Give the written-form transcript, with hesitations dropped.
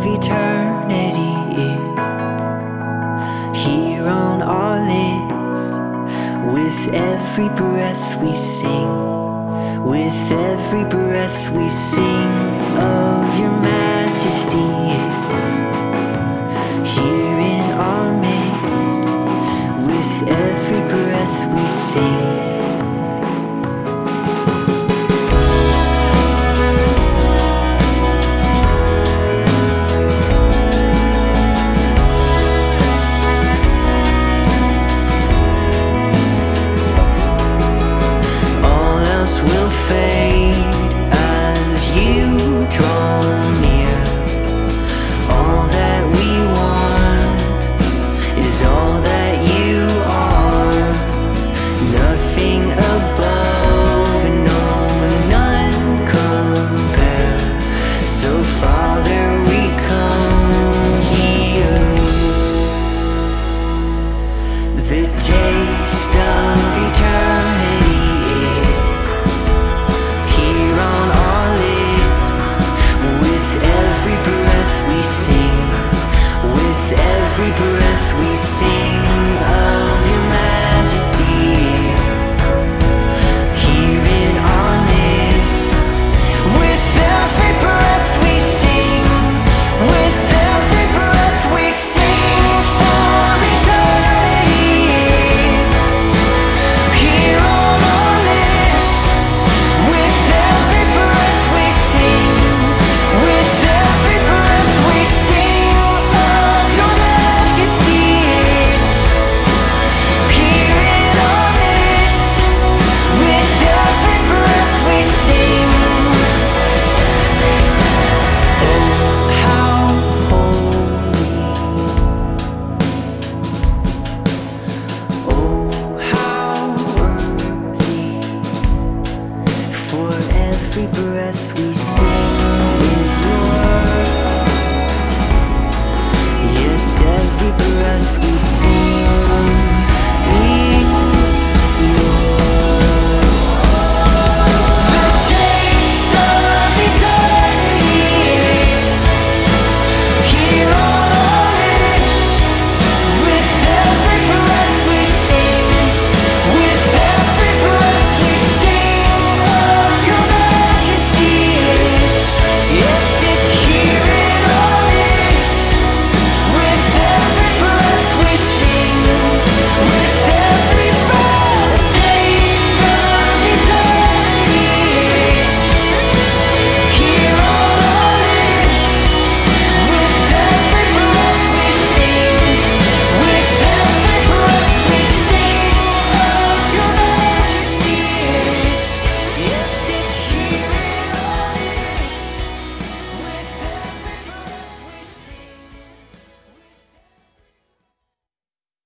eternity is here on our lips. With every breath we sing, with every breath we sing of your majesty. It's here in our midst. With every breath we sing. Every breath we sing is yours. Yes, every breath we sing.